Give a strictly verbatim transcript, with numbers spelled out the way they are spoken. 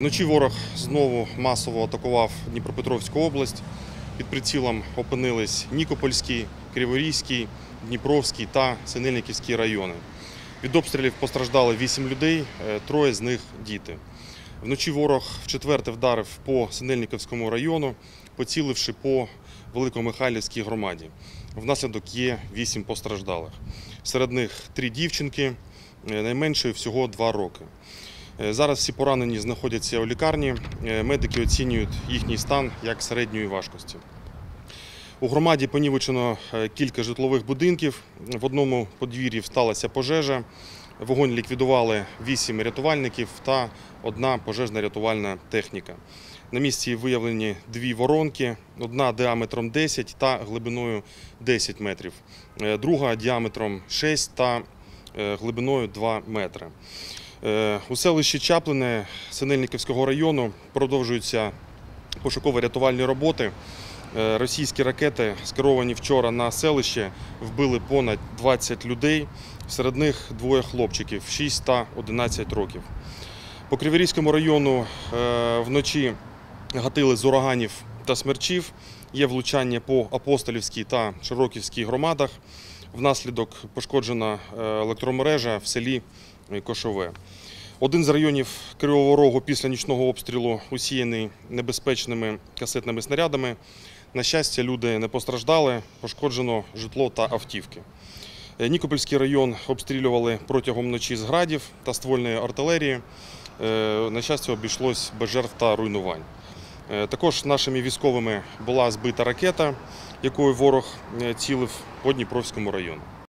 Вночі ворог знову масово атакував Дніпропетровську область. Під прицілом опинились Нікопольський, Криворізький, Дніпровський та Синельниківський райони. Від обстрілів постраждали вісім людей, троє з них – діти. Вночі ворог вчетверте вдарив по Синельниківському району, поціливши по Великомихайлівській громаді. Внаслідок є вісім постраждалих. Серед них три дівчинки, найменшої всього два роки. Зараз всі поранені знаходяться у лікарні. Медики оцінюють їхній стан як середньої важкості. У громаді понівечено кілька житлових будинків. В одному подвір'ї сталася пожежа. Вогонь ліквідували вісім рятувальників та одна пожежна рятувальна техніка. На місці виявлені дві воронки, одна діаметром десять та глибиною десять метрів, друга діаметром шість та глибиною два метри. У селищі Чаплине Синельниківського району продовжуються пошуково-рятувальні роботи. Російські ракети, скеровані вчора на селище, вбили понад двадцять людей, серед них двоє хлопчиків – шість та одинадцять років. По Криворізькому району вночі гатили з ураганів та смерчів, є влучання по Апостолівській та Широківській громадах. Внаслідок пошкоджена електромережа в селі Кошове. Один з районів Кривого Рогу після нічного обстрілу усіяний небезпечними касетними снарядами. На щастя, люди не постраждали, пошкоджено житло та автівки. Нікопольський район обстрілювали протягом ночі з градів та ствольної артилерії. На щастя, обійшлось без жертв та руйнувань. Також нашими військовими була збита ракета, якою ворог цілив по Дніпровському району.